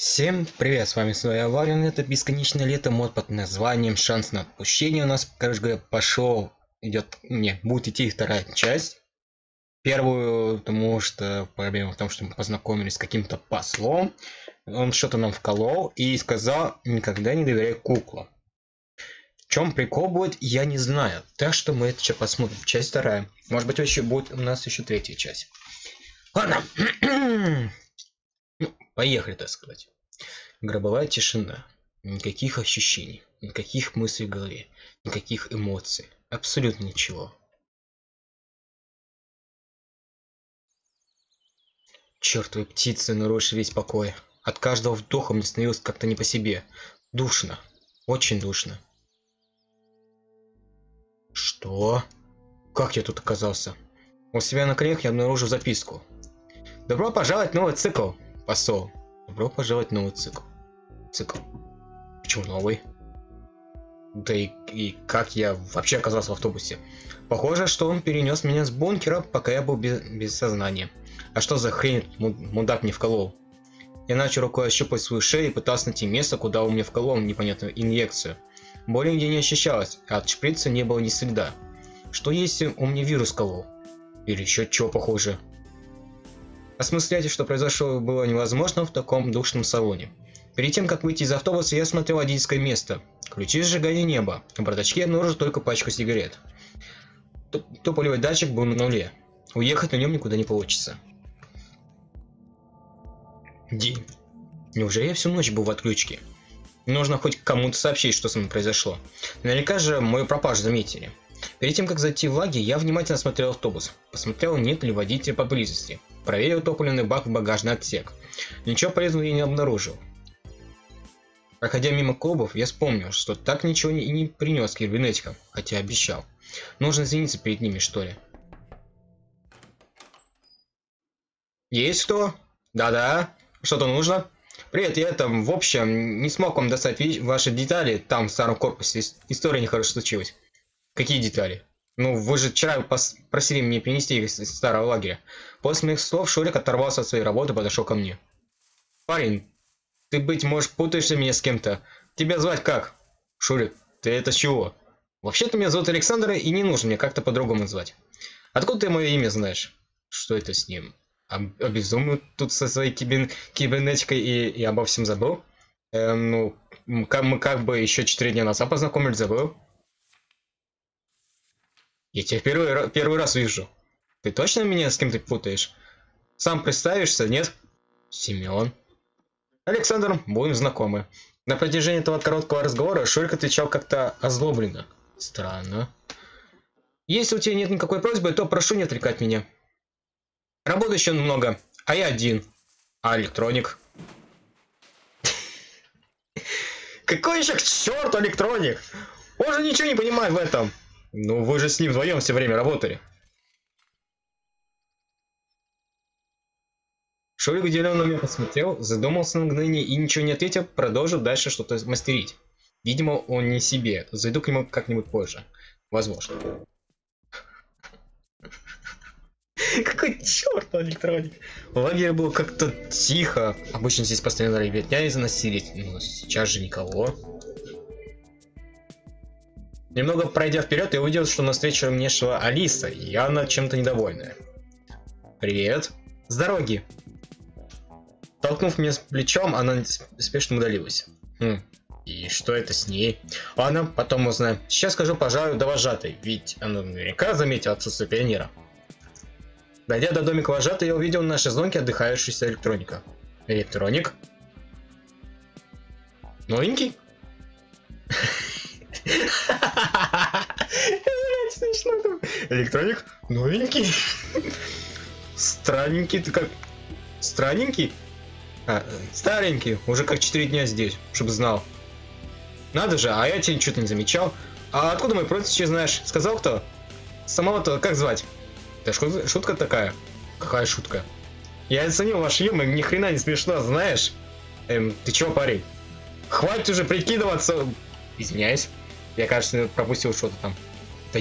Всем привет, с вами снова я, Варен, это бесконечное лето, мод под названием «Шанс на отпущение». У нас, короче говоря, будет идти вторая часть. Первую, потому что проблема в том, что мы познакомились с каким-то послом. Он что-то нам вколол и сказал: никогда не доверяй куклам. В чем прикол будет, я не знаю. Так что мы это сейчас посмотрим. Часть вторая. Может быть, еще будет у нас еще третья часть. Ладно. Поехали, так сказать. Гробовая тишина. Никаких ощущений, никаких мыслей в голове, никаких эмоций. Абсолютно ничего. Чёртовы птицы, нарушили весь покой. От каждого вдоха мне становилось как-то не по себе. Душно. Очень душно. Что? Как я тут оказался? У себя на коленях я обнаружил записку. Добро пожаловать в новый цикл, посол. Добро пожаловать в новый цикл. Почему новый? Да и как я вообще оказался в автобусе? Похоже, что он перенес меня с бункера, пока я был без сознания. А что за хрень мудак мне вколол? Я начал рукой ощупать свою шею и пытался найти место, куда он мне вколол непонятную инъекцию. Боли нигде не ощущалось, а от шприца не было ни следа. Что если он мне вирус колол? Или еще чего похуже? Осмыслять, что произошло, было невозможно в таком душном салоне. Перед тем, как выйти из автобуса, я смотрел водительское место. Ключи сжигания не было. В бардачке я обнаружил только пачку сигарет. Тополевый датчик был на нуле. Уехать на нем никуда не получится. День. Неужели я всю ночь был в отключке? Нужно хоть кому-то сообщить, что со мной произошло. Наверняка же мою пропажу заметили. Перед тем, как зайти в лагерь, я внимательно осмотрел автобус. Посмотрел, нет ли водителя поблизости. Проверил топливный бак в багажный отсек. Ничего полезного я не обнаружил. Проходя мимо клубов, я вспомнил, что так ничего и не принес кибернетикам, хотя обещал. Нужно извиниться перед ними, что ли. Есть кто? Да-да. Что-то нужно? Привет, я в общем, не смог вам достать ваши детали там в старом корпусе. История нехорошо случилась. Какие детали? Ну, вы же вчера просили меня принести их из старого лагеря. После моих слов Шурик оторвался от своей работы и подошел ко мне. Парень, ты, быть может, путаешься меня с кем-то. Тебя звать как? Шурик, ты это с чего? Вообще-то меня зовут Александр, и не нужно мне как-то по-другому звать. Откуда ты мое имя знаешь? Что это с ним? Обезумел тут со своей кибернетикой и обо всем забыл? Ну, мы как бы еще 4 дня назад познакомились, забыл? Я тебя первый раз вижу. Ты точно меня с кем-то путаешь? Сам представишься, нет? Семен. Александр, будем знакомы. На протяжении этого короткого разговора Шурик отвечал как-то озлобленно. Странно. Если у тебя нет никакой просьбы, то прошу не отвлекать меня. Работы еще много, а я один. А электроник? Какой еще к черту электроник? Он же ничего не понимает в этом. Ну вы же с ним вдвоем все время работали. Шурик удивленно на меня посмотрел, задумался на мгновение и, ничего не ответив, продолжил дальше что-то мастерить. Видимо, он не себе. Зайду к нему как-нибудь позже. Возможно. Какой черт электроник. В лагере было как-то тихо. Обычно здесь постоянно ребятня из насилия. Но сейчас же никого. Немного пройдя вперед, я увидел, что навстречу мне шла Алиса, явно чем-то недовольная. Привет. С дороги. Толкнув меня с плечом, она спешно удалилась. И что это с ней? Ладно, потом узнаем. Сейчас скажу, пожалуй, до вожатой, ведь она наверняка заметила отсутствие пионера. Дойдя до домика вожатой, я увидел на шезлонге отдыхающуюся электроника. Электроник? Новенький? Электроник? Новенький? Странненький, ты как... Странненький? Старенький, уже как 4 дня здесь, чтобы знал. Надо же, а я тебя что-то не замечал. А откуда мой прозвище знаешь? Сказал кто? Самого-то как звать? Это шутка такая? Какая шутка? Я оценил ваш юмор, ни хрена не смешно, знаешь? Ты чего, парень? Хватит уже прикидываться. Извиняюсь. Я, кажется, пропустил что-то там. Да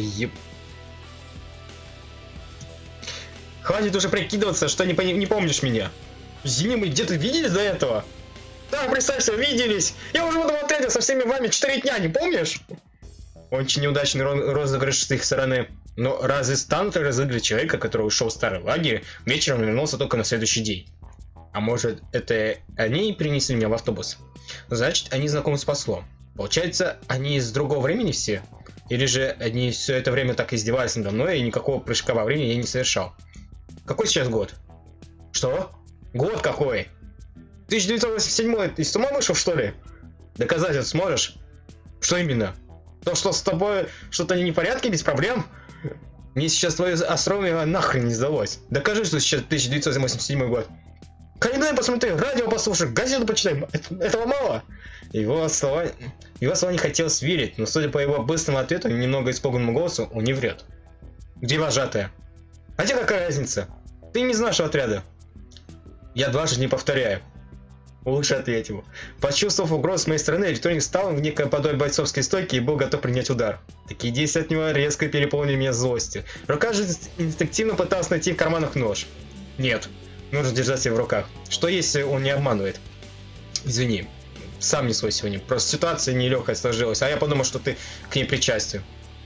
Хватит уже прикидываться, что не помнишь меня. Извини, мы где-то виделись до этого? Да, представься, виделись. Я уже в этом отряде со всеми вами 4 дня, не помнишь? Очень неудачный розыгрыш с их стороны. Но разве станут разыгрывать человека, который ушел в старый лагерь, вечером вернулся только на следующий день? А может, это они принесли меня в автобус? Значит, они знакомы с послом. Получается, они из другого времени все? Или же они все это время так издевались надо мной, и никакого прыжка во времени я не совершал? Какой сейчас год? Что? Год какой? 1987, ты с ума вышел, что ли? Доказать это сможешь? Что именно? То, что с тобой что-то не в порядке, без проблем? Мне сейчас твое остроумие нахрен не сдалось. Докажи, что сейчас 1987 год. Календарь посмотри, радио послушай, газету почитай. Этого мало? Его слова не хотелось верить, но судя по его быстрому ответу и немного испуганному голосу, он не врет. Где вожатая? А тебе какая разница? Ты не из нашего отряда. Я дважды не повторяю. Лучше ответь ему. Почувствовав угрозу с моей стороны, электроник встал в некое подобие бойцовской стойки и был готов принять удар. Такие действия от него резко переполнили меня злостью. Рука же инстинктивно пыталась найти в карманах нож. Нет, нужно держать себя в руках. Что если он не обманывает? Извини, сам не свой сегодня. Просто ситуация нелегкая сложилась, а я подумал, что ты к ней причастен.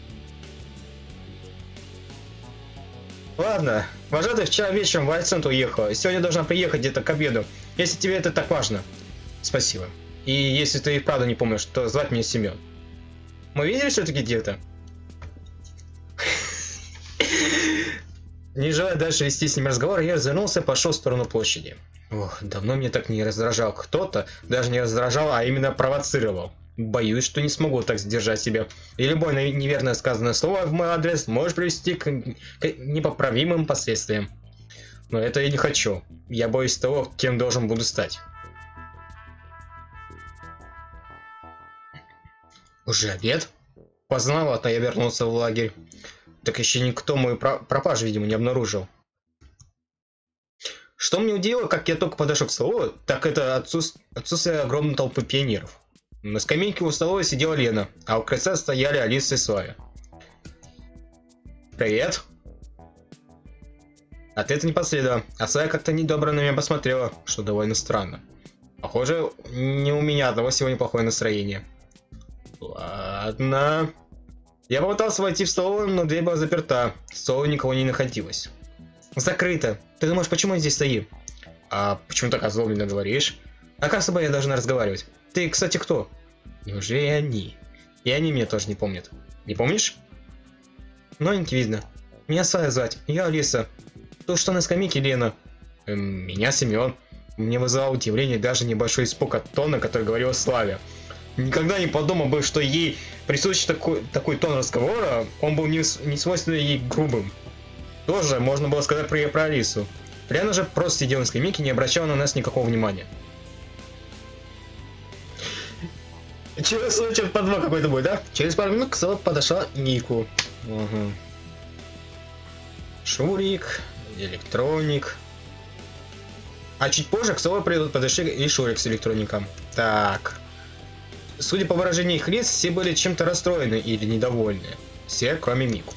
Ладно, вожатый вчера вечером в Айцент уехала. Сегодня должна приехать где-то к обеду. Если тебе это так важно. Спасибо. И если ты и правда не помнишь, то звать меня Семен. Мы видели все-таки где-то? Не желая дальше вести с ним разговор, я развернулся и пошел в сторону площади. Ох, давно мне так не раздражал кто-то, даже не раздражал, а именно провоцировал. Боюсь, что не смогу так сдержать себя. И любое неверно сказанное слово в мой адрес может привести к непоправимым последствиям. Но это я не хочу. Я боюсь того, кем должен буду стать. Уже обед? Поздновато я вернулся в лагерь. Так еще никто мою пропажу, видимо, не обнаружил. Что мне удивило, как я только подошел к столу, так это отсутствие огромной толпы пионеров. На скамейке у стола сидела Лена, а у крыльца стояли Алиса и Славя. Привет. Ответа не последовало, а Славя как-то недобро на меня посмотрела, что довольно странно. Похоже, не у меня одного сегодня плохое настроение. Ладно. Я попытался войти в столовую, но дверь была заперта. В столовой никого не находилось. Закрыто. Ты думаешь, почему я здесь стою? А почему так озлобленно говоришь? А как с тобой я должна разговаривать? Ты, кстати, кто? Неужели они? И они меня тоже не помнят. Не помнишь? Новенький видно. Меня Славя звать. Я Алиса. То, что на скамейке Лена. Меня Семен. Мне вызывало удивление даже небольшой испуг от тона, который говорила Славя. Никогда не подумал бы, что ей присущ такой тон разговора, он был не свойственен ей грубым. Тоже можно было сказать про Алису. Лена же просто сидела на скамейке и не обращала на нас никакого внимания. Через подвох какой-то будет, да? Через пару минут к столу подошла Нику. Угу. Шурик, электроник. А чуть позже к столу подошли и Шурик с электроником. Так. Судя по выражению их лиц, все были чем-то расстроены или недовольны. Все, кроме Мику.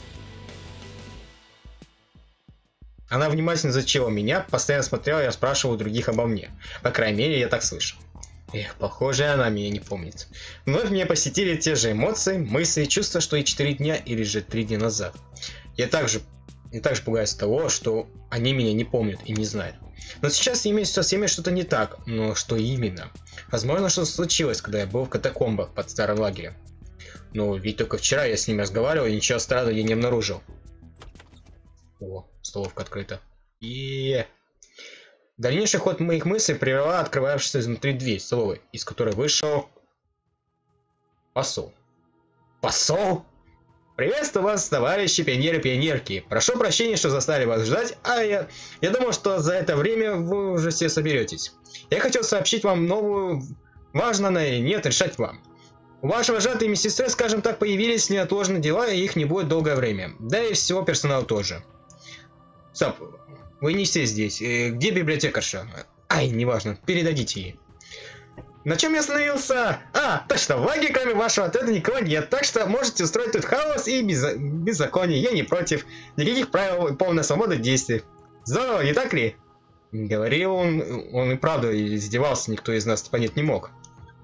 Она внимательно изучила меня, постоянно смотрела и спрашивала у других обо мне. По крайней мере, я так слышал. Эх, похоже, она меня не помнит. Вновь меня посетили те же эмоции, мысли и чувства, что и 4 дня или же 3 дня назад. Я также пугаюсь того, что они меня не помнят и не знают. Но сейчас со всеми что-то не так, но что именно? Возможно, что случилось, когда я был в катакомбах под старым лагерем. Но ведь только вчера я с ними разговаривал и ничего странного я не обнаружил. О, столовка открыта. Дальнейший ход моих мыслей прервала открывавшаяся изнутри дверь столовой, из которой вышел посол. Посол? Приветствую вас, товарищи пионеры и пионерки. Прошу прощения, что заставили вас ждать, а я думал, что за это время вы уже все соберетесь. Я хотел сообщить вам новую, важно она или нет, решать вам. У вашей вожатой медсестры, скажем так, появились неотложные дела, и их не будет долгое время. Да и всего персонала тоже. Стоп, вы не все здесь. Где библиотекарша? Ай, неважно, передадите ей. На чем я остановился? А, точно, в лагере кроме вашего отряда никого нет, так что можете устроить тут хаос и беззаконие, я не против. Никаких правил и полная свобода действий. Здорово, не так ли? Говорил он и правда издевался, никто из нас понять не мог.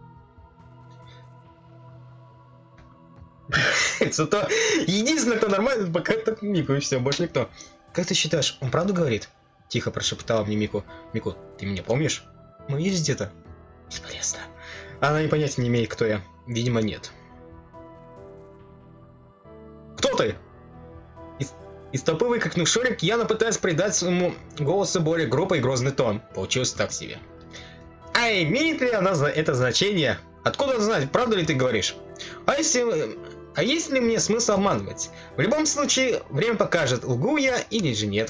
Зато единственное, кто нормально, пока это Мику, и все, больше никто. Как ты считаешь, он правду говорит? Тихо прошептала мне Мику. Мику, ты меня помнишь? Мы виделись где-то? Бесполезно. Она и понятия не имеет, кто я. Видимо, нет. Кто ты? Из толпы выкрикнул Шурик, явно пытаясь придать своему голосу более грубый и грозный тон. Получилось так себе. А имеет ли она это значение? Откуда знать, правду ли ты говоришь? А есть ли мне смысл обманывать? В любом случае, время покажет, лгу я или же нет.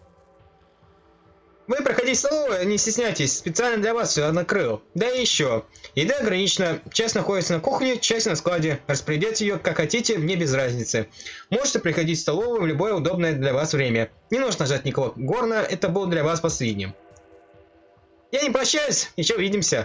Вы проходите в столовую, не стесняйтесь, специально для вас все накрыл. Да и еще. Еда ограничена, часть находится на кухне, часть на складе. Распределять ее как хотите, мне без разницы. Можете приходить в столовую в любое удобное для вас время. Не нужно ждать никого горна, это было для вас последним. Я не прощаюсь, еще увидимся.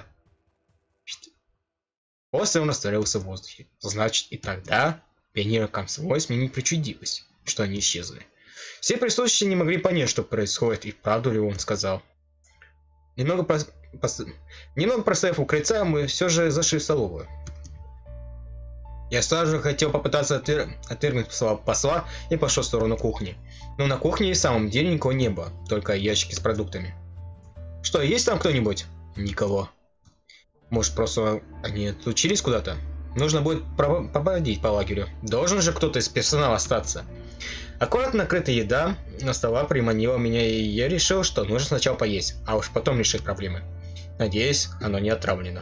После он растворился в воздухе. Значит, и тогда пионерам комсомольцам не причудилось, что они исчезли. Все присутствующие не могли понять, что происходит, и правду ли он сказал. Немного простояв у крыльца, мы все же зашли в столовую. Я сразу же хотел попытаться отвергнуть слова посла и пошел в сторону кухни. Но на кухне и в самом деле никого не было, только ящики с продуктами. Что, есть там кто-нибудь? Никого. Может, просто они отлучились куда-то? Нужно будет побродить по лагерю. Должен же кто-то из персонала остаться. Аккуратно накрытая еда на стола приманила меня, и я решил, что нужно сначала поесть, а уж потом решить проблемы. Надеюсь, оно не отравлено.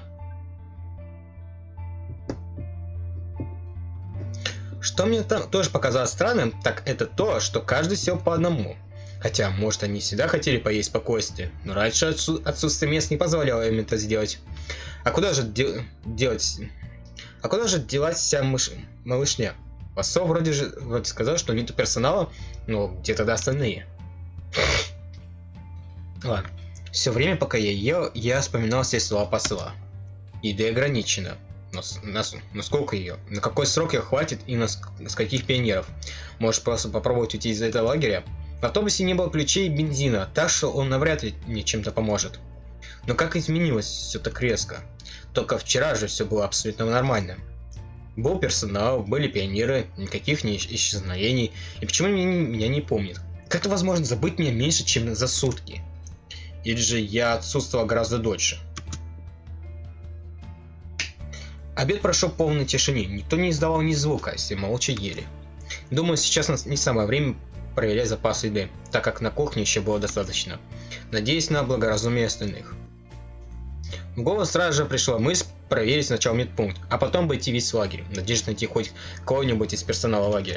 Что мне там тоже показалось странным, так это то, что каждый сел по одному. Хотя, может, они всегда хотели поесть спокойствие, но раньше отсутствие мест не позволяло им это сделать. А куда же делать вся малышня? Посол вроде сказал, что нету персонала, но где тогда остальные? Ладно. Все время, пока я ел, я вспоминал все слова посла. Еда ограничена. Но насколько ее? На какой срок ее хватит и с каких пионеров? Может, просто попробовать уйти из этого лагеря? В автобусе не было ключей и бензина, так что он навряд ли мне чем-то поможет. Но как изменилось все так резко? Только вчера же все было абсолютно нормально. Был персонал, были пионеры, никаких исчезновений. И почему меня не помнит? Как это возможно забыть меня меньше, чем за сутки? Или же я отсутствовал гораздо дольше? Обед прошел в полной тишине, никто не издавал ни звука, все молча ели. Думаю, сейчас не самое время проверять запас еды, так как на кухне еще было достаточно. Надеюсь на благоразумие остальных. В голову сразу же пришла мысль проверить сначала медпункт, а потом обойти весь лагерь, в надежде найти хоть кого-нибудь из персонала лагеря.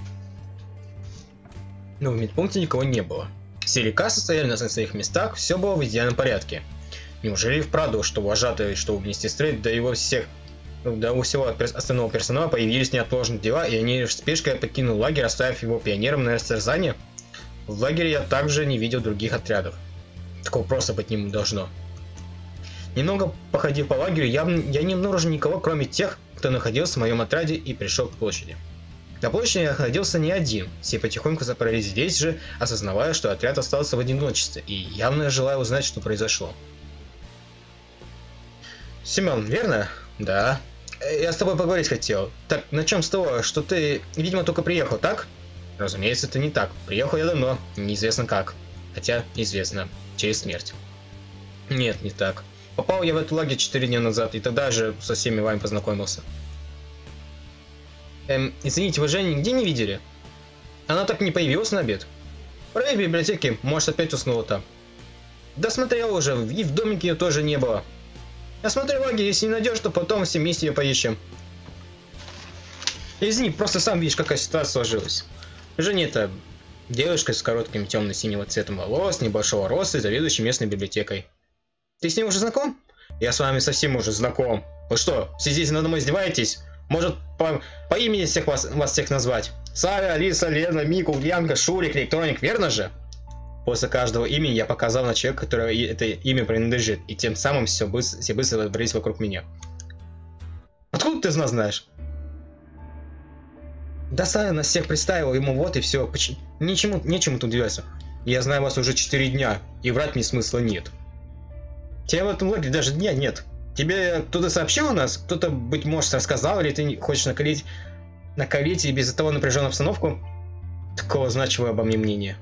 Но в медпункте никого не было. Все лекарства стояли на своих местах, все было в идеальном порядке. Неужели вправду, что вожатые, что у медсестры, да и у всего остального персонала появились неотложные дела, и они в спешке покинули лагерь, оставив его пионером на растерзание? В лагере я также не видел других отрядов. Такого просто быть не должно. Немного походив по лагерю, я не обнаружил никого, кроме тех, кто находился в моем отряде и пришел к площади. На площади я находился не один, все потихоньку запоролись здесь же, осознавая, что отряд остался в одиночестве, и явно желая узнать, что произошло. Семен, верно? Да. Я с тобой поговорить хотел. Так, на чем с того, что ты, видимо, только приехал, так? Разумеется, это не так. Приехал я давно, неизвестно как. Хотя, известно, через смерть. Нет, не так. Попал я в этот лагерь 4 дня назад, и тогда же со всеми вами познакомился. Извините, вы Женю нигде не видели? Она так и не появилась на обед. Проверь в библиотеке, может опять уснула там. Да смотрел уже, и в домике ее тоже не было. Я смотрю лагерь, если не найдешь, то потом все вместе ее поищем. Извини, просто сам видишь, какая ситуация сложилась. Женя это девушка с коротким темно-синего цветом волос, небольшого роста и заведующей местной библиотекой. Ты с ней уже знаком? Я с вами совсем уже знаком. Вы что, все здесь надо мной издеваетесь? Может, по имени всех вас всех назвать? Саря, Алиса, Лена, Мика, Ульянка, Шурик, Электроник, верно же? После каждого имени я показал на человека, которому это имя принадлежит, и тем самым все быстро собрались вокруг меня. Откуда ты из нас знаешь? Да Саря нас всех представила ему, вот и все. Нечему тут удивляться. Я знаю вас уже 4 дня, и врать мне смысла нет. Тебе в этом лагере даже дня нет. Тебе кто-то сообщил о нас? Кто-то, быть может, рассказал, или ты хочешь накалить и без того напряженную обстановку? Такого значимого обо мне мнения.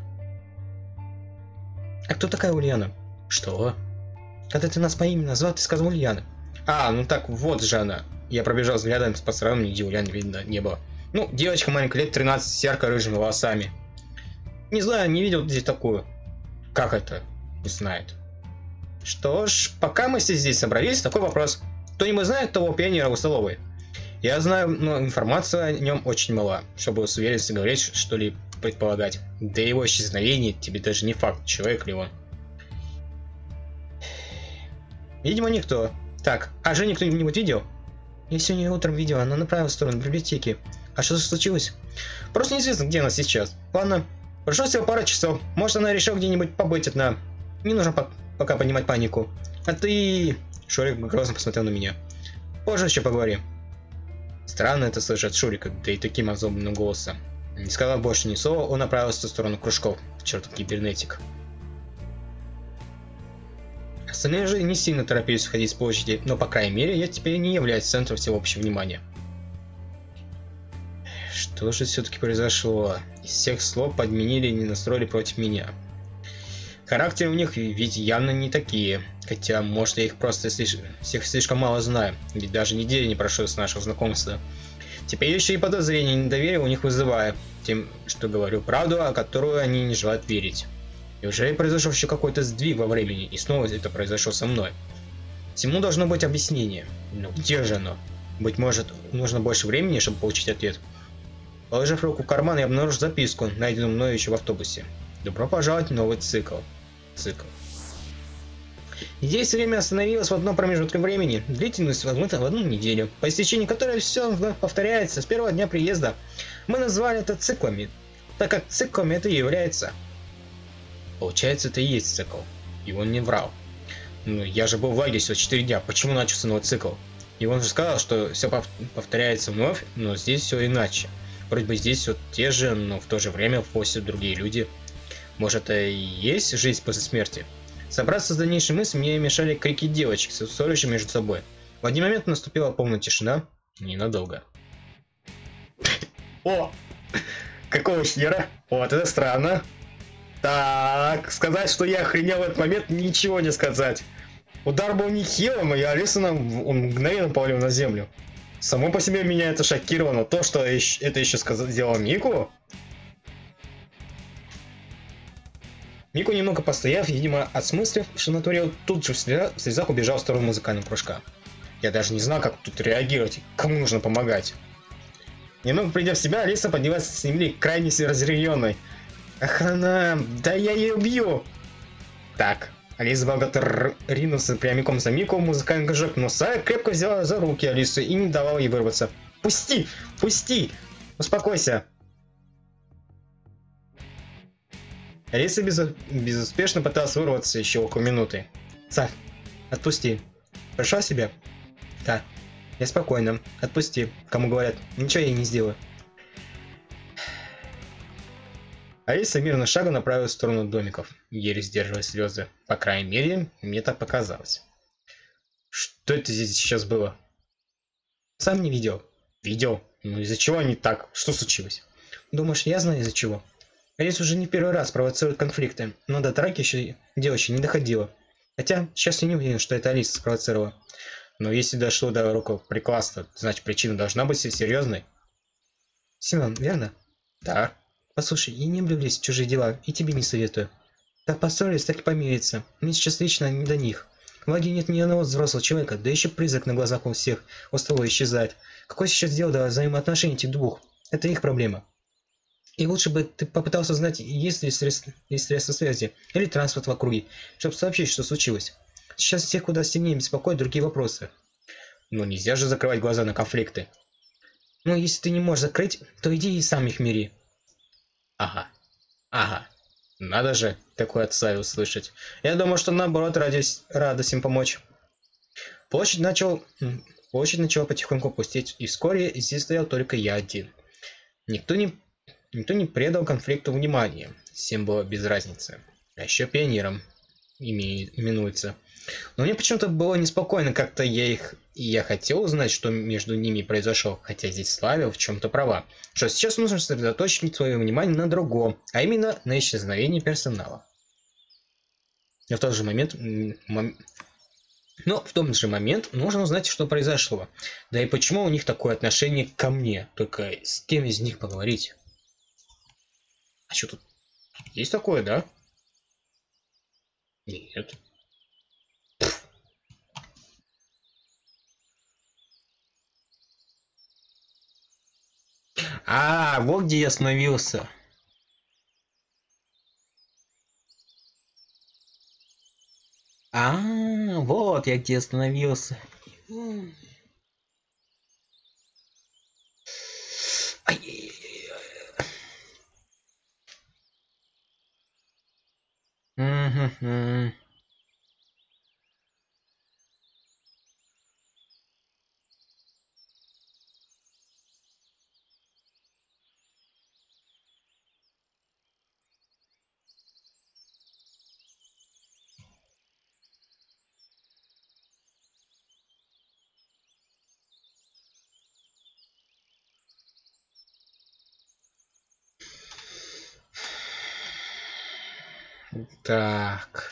А кто такая Ульяна? Что? Когда ты нас по имени назвал, ты сказал Ульяна. А, ну так вот же она. Я пробежал взглядом по сторонам, нигде Ульяны видно не было. Ну, девочка маленькая, лет 13, с ярко-рыжими волосами. Не знаю, не видел здесь такую. Как это? Не знает. Что ж, пока мы все здесь собрались, такой вопрос. Кто-нибудь знает того пионера у столовой? Я знаю, но информация о нем очень мала, чтобы с уверенностью говорить, что ли предполагать. Да его исчезновение тебе даже не факт, человек ли он. Видимо, никто. Так, а Женю кто-нибудь видел? Я сегодня утром видел, она направилась в сторону библиотеки. А что случилось? Просто неизвестно, где она сейчас. Ладно, прошло всего пара часов. Может, она решила где-нибудь побыть одна. Не нужно пока поднимать панику. А ты... Шурик грозно посмотрел на меня. Позже еще поговорим. Странно это слышать от Шурика, да и таким озлобленным голосом. Не сказав больше ни слова, он направился в сторону кружков. Чертов кибернетик. Остальные же не сильно торопились входить с площади, но по крайней мере я теперь не являюсь центром всеобщего внимания. Что же все-таки произошло? Из всех слов подменили и не настроили против меня. Характеры у них ведь явно не такие. Хотя, может, я их просто всех слишком мало знаю. Ведь даже недели не прошло с нашего знакомства. Теперь еще и подозрения и недоверие у них вызываю. Тем, что говорю правду, о которую они не желают верить. Неужели произошел еще какой-то сдвиг во времени, и снова это произошло со мной? Всему должно быть объяснение. Но где же оно? Быть может, нужно больше времени, чтобы получить ответ. Положив руку в карман, я обнаружил записку, найденную мною еще в автобусе. Добро пожаловать в новый цикл. Здесь время остановилось в одном промежутке времени, длительность возможно в одну неделю, по истечении которой все вновь повторяется с первого дня приезда. Мы назвали это циклами, так как циклами это и является. Получается, это и есть цикл. И он не врал. Ну, я же был в лагере всего 4 дня, почему начался новый цикл? И он же сказал, что все повторяется вновь, но здесь все иначе. Вроде бы здесь все те же, но в то же время вовсе другие люди. Может, это и есть жизнь после смерти? Собраться с дальнейшей мыслью мне мешали крики девочек, ссорящие между собой. В один момент наступила полная тишина. Ненадолго. О! Какого хера? Вот это странно. Так, сказать, что я охренел в этот момент, ничего не сказать. Удар был нехилым, и Алисона он мгновенно повалил на землю. Само по себе меня это шокировало, то, что это еще сделал Мику. Мику, немного постояв, видимо, осмыслив, что натворил, тут же в слезах убежал в сторону музыкального кружка. Я даже не знал, как тут реагировать, кому нужно помогать. Немного придя в себя, Алиса поднялась с земли, крайне разъяренной. Охрана, да я ее убью! Так, Алиса богато ринулся прямиком за Мику в музыкальный кружок, но Сая крепко взяла за руки Алису и не давала ей вырваться. Пусти! Пусти! Успокойся! Алиса безуспешно пыталась вырваться еще около минуты. Сай, отпусти. Пришла в себя? Да. Я спокойно. Отпусти. Кому говорят, ничего я ей не сделаю. Алиса мирно шагом направилась в сторону домиков, еле сдерживая слезы. По крайней мере, мне так показалось. Что это здесь сейчас было? Сам не видел. Видел? Ну из-за чего они так? Что случилось? Думаешь, я знаю из-за чего? Алиса уже не первый раз провоцирует конфликты, но до драки еще дело не доходило. Хотя, сейчас я не уверен, что это Алиса спровоцировала. Но если дошло до рукоприкладства, значит причина должна быть серьезной. Семен, верно? Да. Послушай, я не люблю лезть в чужие дела, и тебе не советую. Так поссорились, так и помириться. Мне сейчас лично не до них. В лагере нет ни одного взрослого человека, да еще призрак на глазах у всех у стола исчезает. Какое сейчас дело до взаимоотношений этих двух? Это их проблема. И лучше бы ты попытался узнать, есть ли средства связи или транспорт в округе, чтобы сообщить, что случилось. Сейчас всех куда сильнее беспокоят другие вопросы. Но нельзя же закрывать глаза на конфликты. Но если ты не можешь закрыть, то иди и сам их мири. Ага. Надо же такое от Саи услышать. Я думаю, что наоборот радость им помочь. Площадь начала потихоньку пустеть, и вскоре здесь стоял только я один. Никто не придал конфликту внимания. всем было без разницы. А еще пионером именуется. Но мне почему-то было неспокойно, как-то я хотел узнать, что между ними произошло, хотя здесь Славя в чем-то права. Что сейчас нужно сосредоточить свое внимание на другом, а именно на исчезновении персонала. Но в тот же момент нужно узнать, что произошло. Да и почему у них такое отношение ко мне. Только с кем из них поговорить? А что тут? Есть такое, да? Нет. А, вот где я остановился. А, вот я где остановился. Угу. Так.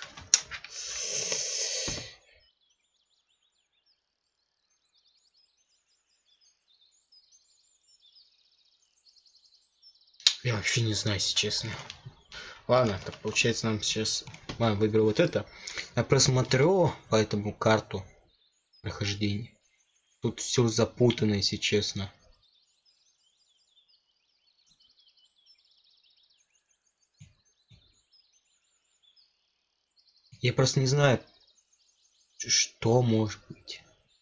Я вообще не знаю, если честно. Ладно, так получается нам сейчас... Ладно, выберу вот это. Я просмотрю по этому карту прохождения. Тут все запутано, если честно. Я просто не знаю, что может быть.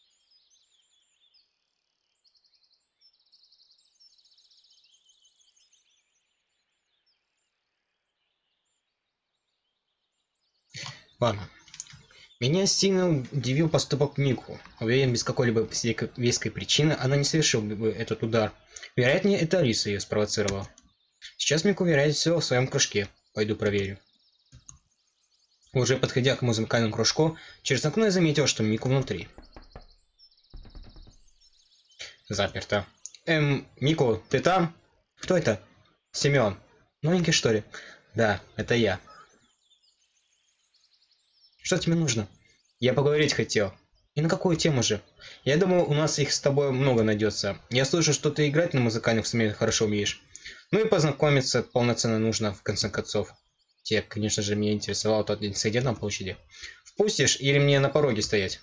Ладно. Меня сильно удивил поступок Мику. Уверен, без какой-либо веской причины она не совершила бы этот удар. Вероятнее, это Алиса ее спровоцировала. Сейчас Мику уверяет все в своем кружке. Пойду проверю. Уже подходя к музыкальному кружку, через окно я заметил, что Мику внутри. Заперто. Мику, ты там? Кто это? Семен. Новенький, что ли? Да, это я. Что тебе нужно? Я поговорить хотел. И на какую тему же? Я думаю, у нас их с тобой много найдется. Я слышу, что ты играть на музыкальных инструментах хорошо умеешь. Ну и познакомиться полноценно нужно, в конце концов. Те, конечно же, меня интересовал тот инцидент на площади. Впустишь или мне на пороге стоять?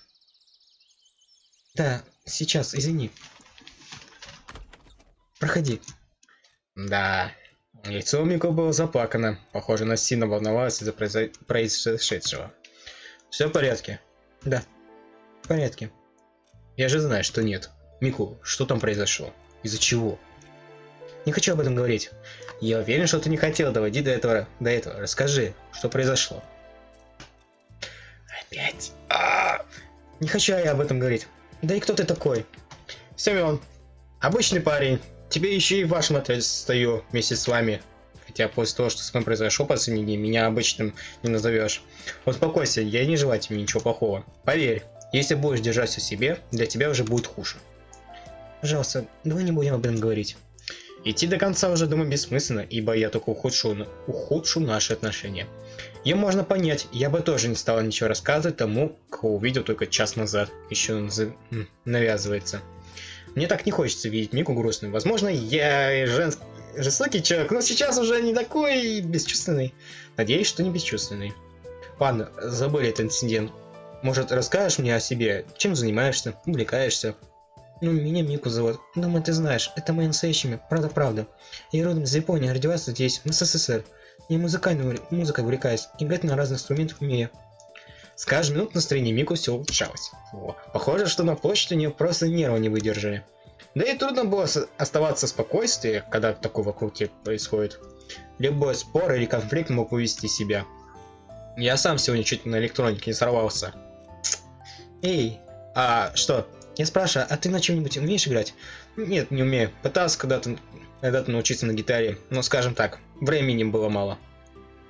Да, сейчас, извини. Проходи. Да, лицо у Мико было заплакано. Похоже, она сильно волновалась из-за произошедшего. Все в порядке? Да, в порядке. Я же знаю, что нет. Мику, что там произошло? Из-за чего? Не хочу об этом говорить. Я уверен, что ты не хотел доводить до этого. Расскажи, что произошло. Опять. Не хочу я об этом говорить. Да и кто ты такой? Семен. Обычный парень. Тебе еще и в вашем отряде стою вместе с вами. Хотя после того, что с вами произошло последние дни, меня обычным не назовешь. Успокойся, я не желаю тебе ничего плохого. Поверь, если будешь держаться в себе, для тебя уже будет хуже. Пожалуйста, давай не будем об этом говорить. Идти до конца уже, думаю, бессмысленно, ибо я только ухудшу наши отношения. Ее можно понять, я бы тоже не стала ничего рассказывать тому, кого увидел только час назад. Еще навязывается. Мне так не хочется видеть Мику грустной. Возможно, я жестокий человек, но сейчас уже не такой бесчувственный. Надеюсь, что не бесчувственный. Ладно, забыли этот инцидент. Может, расскажешь мне о себе? Чем занимаешься? Увлекаешься? Ну, меня Мику зовут. Думаю, ты знаешь, это мое настоящее имя. Правда. Я родом из Японии, родилась здесь, в СССР. Я музыкой увлекаюсь, играть на разных инструментах умею. С каждой минутой настроение Мику все улучшалось. Похоже, что на площади у нее просто нервы не выдержали. Да и трудно было оставаться в спокойствии, когда такое вокруг тебя происходит. Любой спор или конфликт мог вывести себя. Я сам сегодня чуть на электронике не сорвался. Эй, что? Я спрашиваю, а ты на чем-нибудь умеешь играть? Нет, не умею. Пытался когда-то научиться на гитаре, но скажем так, времени было мало.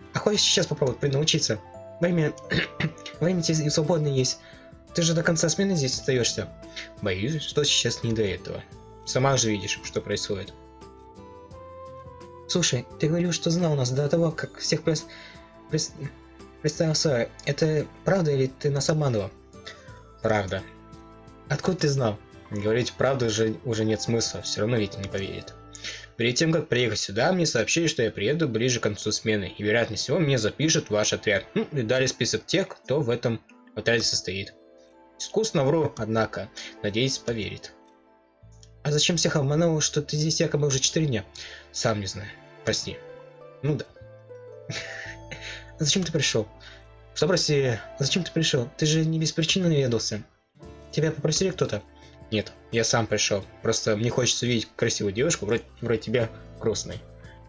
А хочешь сейчас попробовать научиться? Время тебе свободно есть. Ты же до конца смены здесь остаешься. Боюсь, что сейчас не до этого. Сама же видишь, что происходит. Слушай, ты говорил, что знал нас до того, как всех представился. Это правда или ты нас обманывал? Правда. Откуда ты знал? Говорить правду же уже нет смысла, все равно ведь не поверит. Перед тем, как приехать сюда, мне сообщили, что я приеду ближе к концу смены, и вероятнее всего мне запишут в ваш отряд. И дали список тех, кто в этом отряде состоит. Искусно вру, однако, надеюсь, поверит. А зачем всех обманул, что ты здесь якобы уже 4 дня? Сам не знаю. Прости. Ну да. Зачем ты пришел? Что, прости, зачем ты пришел? Ты же не без причины наведался. Тебя попросили кто-то? Нет, я сам пришел. Просто мне хочется увидеть красивую девушку, вроде тебя, грустной.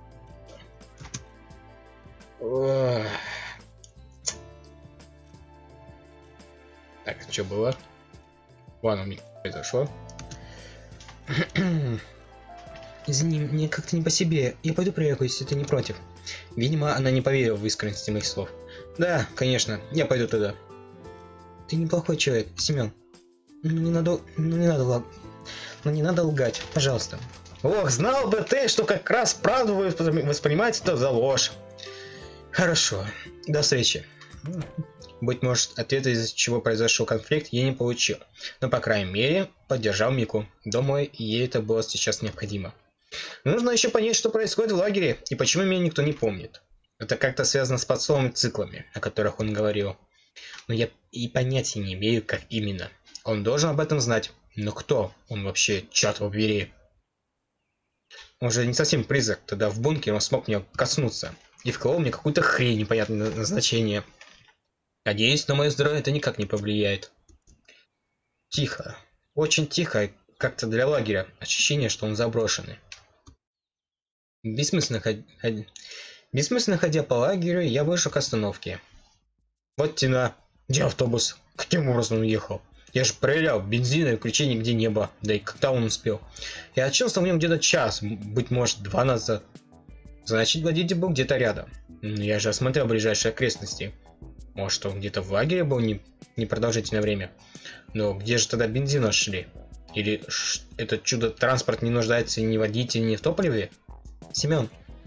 Так, что было? Ладно, мне произошло. Извини, мне как-то не по себе. Я пойду проверю, если ты не против. Видимо, она не поверила в искренность моих слов. Да, конечно, я пойду туда. Ты неплохой человек, Семен. Не надо лгать, пожалуйста. Ох, знал бы ты, что как раз правду вы воспринимаете это за ложь. Хорошо, до встречи. Быть может, ответа, из-за чего произошел конфликт, я не получил. Но, по крайней мере, поддержал Мику. Думаю, ей это было сейчас необходимо. Нужно еще понять, что происходит в лагере, и почему меня никто не помнит. Это как-то связано с подсолнечными циклами, о которых он говорил. Но я и понятия не имею, как именно. Он должен об этом знать. Но кто он вообще, черт побери? Он же не совсем призрак. Тогда в бункере он смог меня коснуться. И вколол мне какую-то хрень непонятное назначение. Надеюсь, на мое здоровье это никак не повлияет. Тихо. Очень тихо. Как-то для лагеря. Ощущение, что он заброшенный. Бессмысленно ходя по лагерю, я вышел к остановке. Вот тена. Где автобус? Каким образом он уехал? Я же проверял, бензина и ключей нигде не было. Да и когда он успел? Я очнулся в нем где-то час, быть может 2 назад. Значит, водитель был где-то рядом. Я же осмотрел ближайшие окрестности. Может, он где-то в лагере был непродолжительное время. Но где же тогда бензин нашли? Или этот чудо-транспорт не нуждается ни в водителе, ни в топливе? Семен,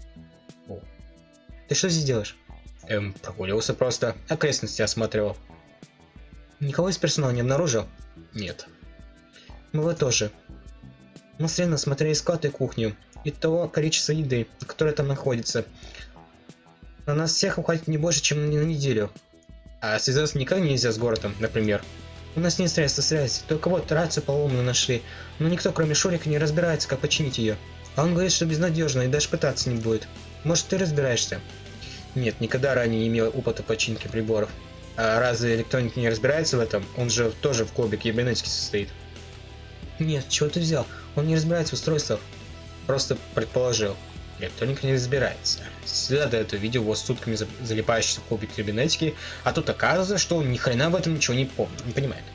ты что здесь делаешь? Прогуливался просто, окрестности осматривал. Никого из персонала не обнаружил? Нет. Мы вот тоже. Мы с Реном смотрели склад и кухню, и того количества еды, которое там находится. На нас всех хватит не больше, чем на неделю. А связаться никак нельзя с городом, например. У нас нет средств связи, только вот рацию поломанную нашли, но никто кроме Шурика не разбирается, как починить ее. А он говорит, что безнадежно и даже пытаться не будет. Может, ты разбираешься? Нет, никогда ранее не имел опыта починки приборов. А разве электроник не разбирается в этом? Он же тоже в клубе кибернетики состоит. Нет, чего ты взял? Он не разбирается в устройствах. Просто предположил. Электроника не разбирается. Всегда до этого видел его сутками залипающийся в клубе кибернетики, а тут оказывается, что он ни хрена об этом ничего не помнит, не понимает.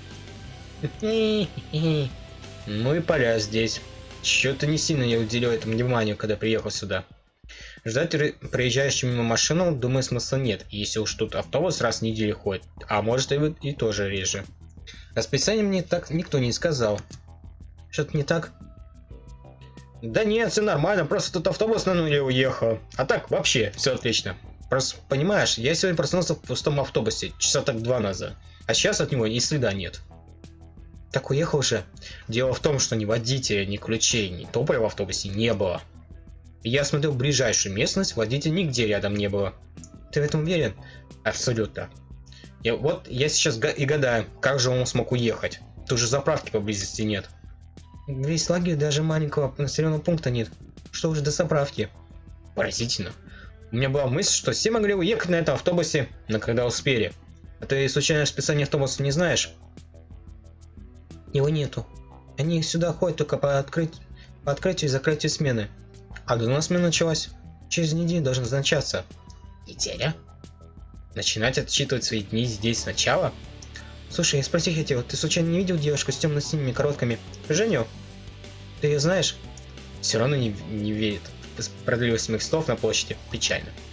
Ну и поля здесь. Чё-то не сильно я уделил этому вниманию, когда приехал сюда. Ждать проезжающую мимо машину, думаю, смысла нет, если уж тут автобус раз в неделю ходит, а может и тоже реже. Расписание мне так никто не сказал. Что-то не так? Да нет, все нормально, просто тут автобус на нуле уехал. А так вообще все отлично. Просто понимаешь, я сегодня проснулся в пустом автобусе, часа так 2 назад, а сейчас от него ни следа нет. Так уехал уже. Дело в том, что ни водителя, ни ключей, ни топлива в автобусе не было. Я смотрел ближайшую местность, водителя нигде рядом не было. Ты в этом уверен? Абсолютно. Я сейчас и гадаю, как же он смог уехать. Тут же заправки поблизости нет. Весь лагерь даже маленького населенного пункта нет. Что уже до заправки? Поразительно. У меня была мысль, что все могли уехать на этом автобусе, но когда успели. А ты случайно расписание автобуса не знаешь? Его нету. Они сюда ходят только по открытию и закрытию смены. А до нас смена началась. Через неделю должен назначаться. Неделя? Начинать отсчитывать свои дни здесь сначала? Слушай, я спросить хотел, ты случайно не видел девушку с темно-синими коротками? Женю? Ты ее знаешь? Все равно не верит. Справедливость моих слов на площади. Печально.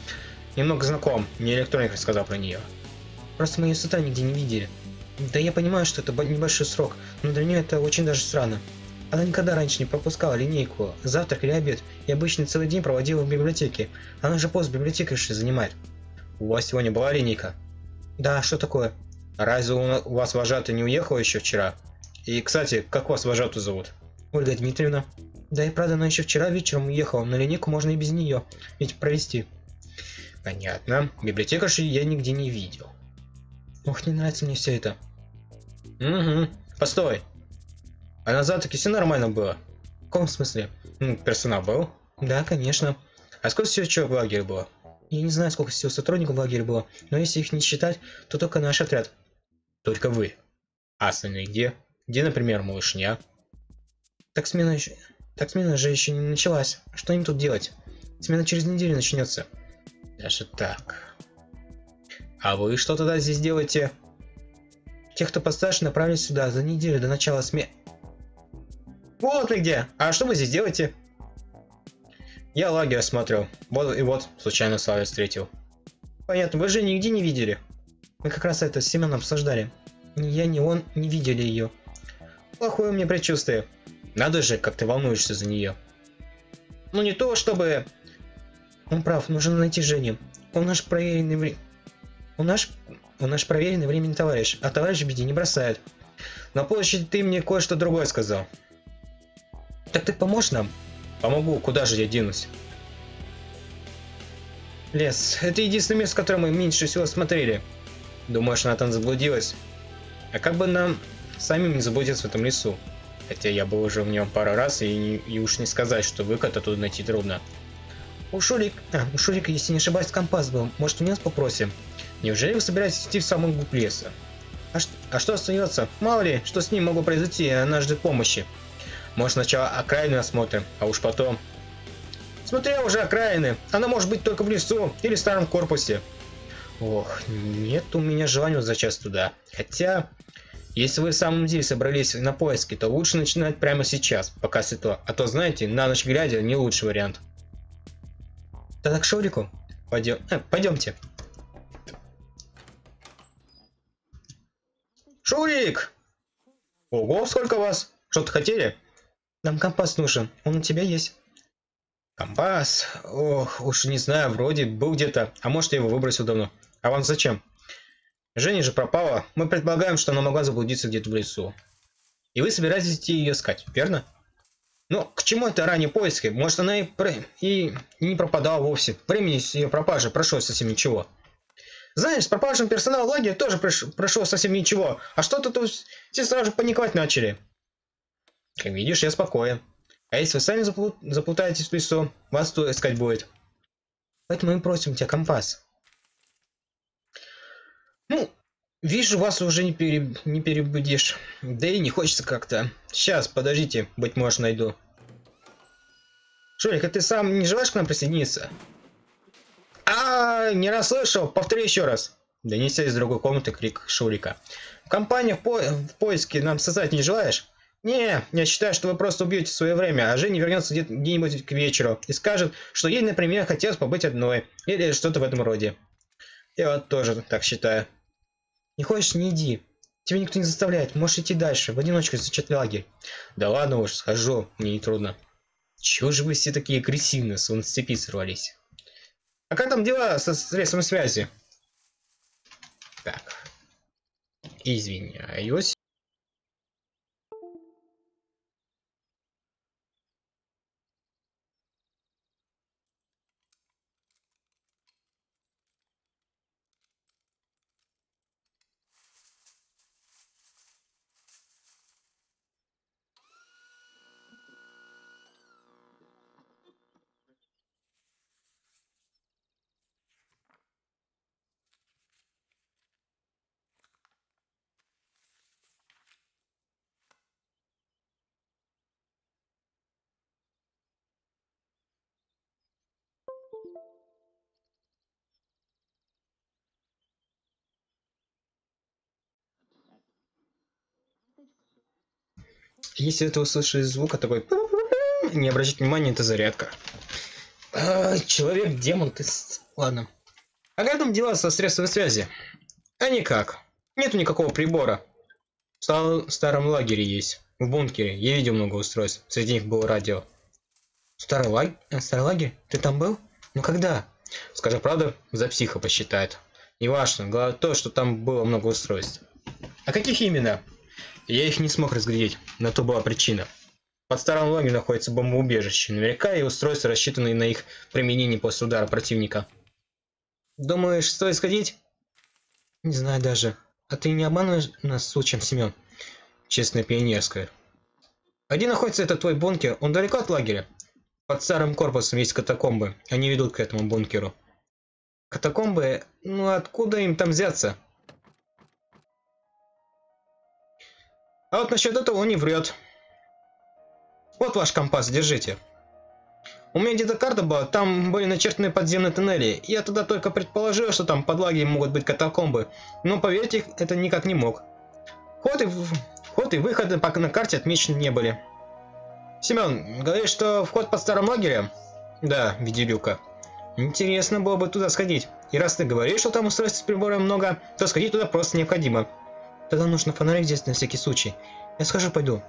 немного знаком. Мне электроник рассказал про нее. Просто мы ее с утра нигде не видели. Да я понимаю, что это небольшой срок, но для нее это очень даже странно. Она никогда раньше не пропускала линейку, завтрак или обед, и обычно целый день проводила в библиотеке. Она же пост библиотекарши занимает. У вас сегодня была линейка? Да, что такое? Разве у вас вожатый не уехал еще вчера? И, кстати, как вас вожатую зовут? Ольга Дмитриевна. Да и правда, она еще вчера вечером уехала, на линейку можно и без нее, ведь провести. Понятно. Библиотекарши я нигде не видел. Ох, не нравится мне все это. Угу. Постой. А на завтраке все нормально было? В каком смысле? Ну, персонал был? Да, конечно. А сколько всего человек в лагере было? Я не знаю, сколько всего сотрудников в лагере было, но если их не считать, то только наш отряд. Только вы. А остальные где? Где, например, малышня? Так смена же еще не началась. Что им тут делать? Смена через неделю начнется. Даже так. А вы что тогда здесь делаете? Те, кто постарше, направились сюда за неделю до начала смены. Вот вы где! А что вы здесь делаете? Я лагерь осмотрел. Вот и вот, случайно Славю встретил. Понятно, вы же нигде не видели? Мы как раз это с Семеном обсуждали. Ни я, ни он не видели ее. Плохое у меня предчувствие. Надо же, как ты волнуешься за нее. Ну не то, чтобы... Он прав, нужно найти Женю. Он наш проверенный временный товарищ, а товарищ в беде не бросает. На площади ты мне кое-что другое сказал. Так ты поможешь нам? Помогу, куда же я денусь? Лес. Это единственное место, которое мы меньше всего смотрели. Думаешь, она там заблудилась? А как бы нам самим не заблудиться в этом лесу? Хотя я был уже в нем пару раз, и уж не сказать, что выход оттуда найти трудно. У Шурика, если не ошибаюсь, компас был. Может, у нас попросим? Неужели вы собираетесь идти в самый глубь леса? А что остается? Мало ли, что с ним могло произойти, и она ждет помощи. Может, сначала окраины осмотрим, а уж потом... Смотря уже окраины. Она может быть только в лесу или в старом корпусе. Ох, нет у меня желания возвращаться туда. Хотя, если вы в самом деле собрались на поиски, то лучше начинать прямо сейчас, пока светло. А то, знаете, на ночь глядя не лучший вариант. Тогда к Шурику? Пойдемте. Шурик! Ого, сколько вас? Что-то хотели? Нам компас нужен, он у тебя есть. Компас? Ох, уж не знаю, вроде был где-то, а может я его выбросил давно. А вам зачем? Женя же пропала, мы предполагаем, что она могла заблудиться где-то в лесу. И вы собираетесь идти ее искать, верно? Но к чему это ранние поиски? Может она и не пропадала вовсе. Времени с ее пропажи прошло совсем ничего. Знаешь, с пропавшим персоналом лагеря тоже прошло совсем ничего. А что-то тут все сразу же паниковать начали. Как видишь, я спокоен. А если вы сами заплутаетесь в лесу, вас тут искать будет. Поэтому мы просим тебя компас. Ну, вижу, вас уже не перебудешь. Да и не хочется как-то. Сейчас, подождите, быть может найду. Шурик, а ты сам не желаешь к нам присоединиться? Не расслышал, повтори еще раз. Донесся из другой комнаты крик Шурика. В компании в поиске нам создать не желаешь? Не, я считаю, что вы просто убьете свое время, а Женя вернется где-нибудь к вечеру и скажет, что ей, например, хотелось побыть одной, или что-то в этом роде. Я вот тоже так считаю. Не хочешь, не иди. Тебя никто не заставляет, можешь идти дальше, в одиночку изучать лагерь. Да ладно уж, схожу, мне не трудно. Чего же вы все такие агрессивные, словно с цепи сорвались? А как там дела со средством связи? Так. Извиняюсь. Если это услышишь звук, такой... Не обращать внимания, это зарядка. Человек-демон, ты... Ладно. А как там дела со средствами связи? А никак. Нету никакого прибора. В старом лагере есть. В бункере. Я видел много устройств. Среди них было радио. Старый лагерь? Ты там был? Ну когда? Скажи правду, за психа посчитает. Неважно. Главное то, что там было много устройств. А каких именно? Я их не смог разглядеть. На то была причина. Под старым лагерем находится бомбоубежище. Наверняка и устройства, рассчитанные на их применение после удара противника. Думаешь, стоит сходить? Не знаю даже. А ты не обманываешь нас случаем, Семен? Честно, пионерская. А где находится этот твой бункер? Он далеко от лагеря? Под старым корпусом есть катакомбы. Они ведут к этому бункеру. Катакомбы? Ну откуда им там взяться? А вот насчет этого он не врет. Вот ваш компас, держите. У меня где-то карта была, там были начертаны подземные туннели. Я туда только предположил, что там под лагерем могут быть катакомбы. Но поверьте, это никак не мог. Вход и выходы на карте отмечены не были. Семен, говоришь, что вход под старым лагерем? Да, в виде люка. Интересно было бы туда сходить. И раз ты говоришь, что там устройств с прибором много, то сходить туда просто необходимо. Тогда нужно фонарик здесь на всякий случай. Я схожу, пойду.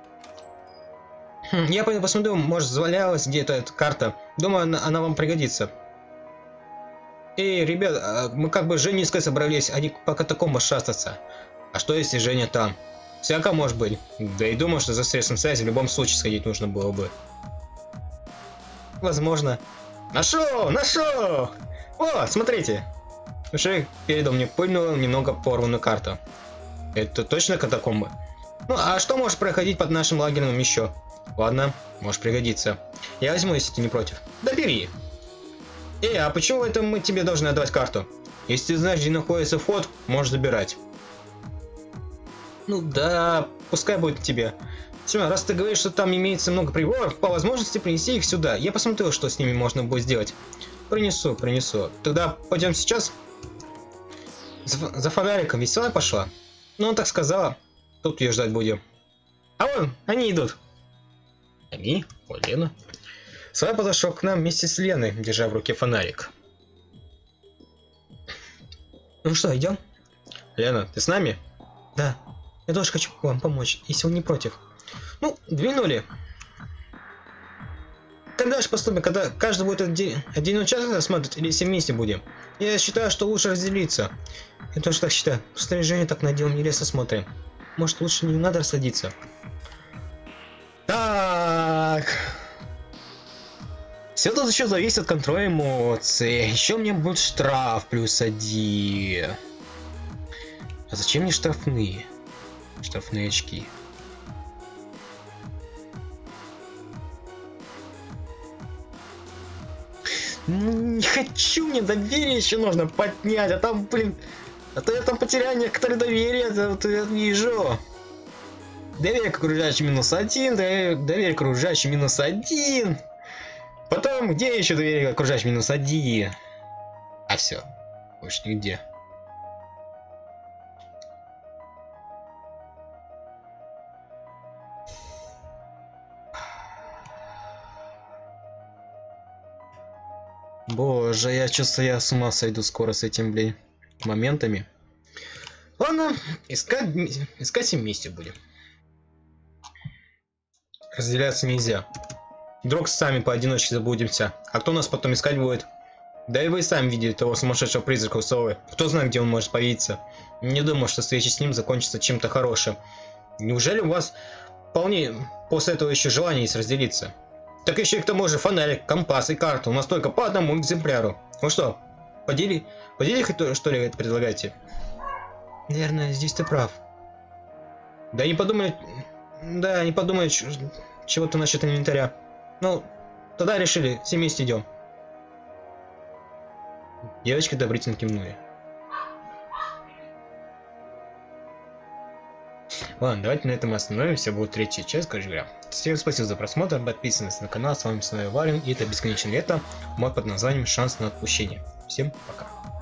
Я пойду посмотрю, может завалялась где-то эта карта. Думаю, она вам пригодится. Эй, ребят, мы как бы с Женей искать собрались, а не по катакомбам шастаться. А что если Женя там? Всяко может быть. Да и думаю, что за средством связи в любом случае сходить нужно было бы. Возможно. Нашел! Нашел! О, смотрите! Уже передал мне пыльную, немного порванную карту. Это точно катакомбы? Ну, а что может проходить под нашим лагерем еще? Ладно, может пригодиться. Я возьму, если ты не против. Да бери. А почему это мы тебе должны отдавать карту? Если ты знаешь, где находится вход, можешь забирать. Ну да, пускай будет тебе. Семен, раз ты говоришь, что там имеется много приборов, по возможности принеси их сюда. Я посмотрю, что с ними можно будет сделать. Принесу. Тогда пойдем сейчас. За фонариком веселая пошла. Ну, он так сказала. Тут ее ждать будем. А вон, они идут. Они? О, Лена. Свай подошел к нам вместе с Леной, держа в руке фонарик. Ну что, идем? Лена, ты с нами? Да. Я тоже хочу вам помочь, если вы не против. Ну, двинули. Когда же поступим? Когда каждый будет один участок рассматривать или все вместе будем? Я считаю, что лучше разделиться. Я тоже так считаю. В снаряжение так надел, не лес осмотрим. Может, лучше не надо рассадиться? Так. Все тут еще зависит от контроля эмоций. Еще мне будет штраф +1. А зачем мне штрафные? Штрафные очки. Не хочу, мне доверие еще нужно поднять, а там, блин, а то я там потеряю некоторые доверие, вот я вижу. Доверие к окружающим -1, доверие к окружающим -1. Потом, где еще доверие к окружающим -1? А все, больше нигде. Боже, я чувствую, я с ума сойду скоро с этим, блин, моментами. Ладно, искать вместе будем. Разделяться нельзя. Вдруг сами поодиночке заблудимся. А кто нас потом искать будет? Да и вы сами видели того сумасшедшего призрака в совы. Кто знает, где он может появиться. Не думаю, что встреча с ним закончится чем-то хорошим. Неужели у вас вполне после этого еще желание есть разделиться? Так еще и к тому же фонарик, компас и карту. У нас только по одному экземпляру. Ну что, подели что ли это предлагаете? Наверное, здесь ты прав. Да не подумай чего-то насчет инвентаря. Ну, тогда решили, все вместе идем. Девочки одобрительно кивнули. Ладно, давайте на этом остановимся. Будет третья часть, короче говоря. Всем спасибо за просмотр, подписывайтесь на канал. С вами Варин, и это бесконечное лето. Мод под названием «Шанс на отпущение». Всем пока.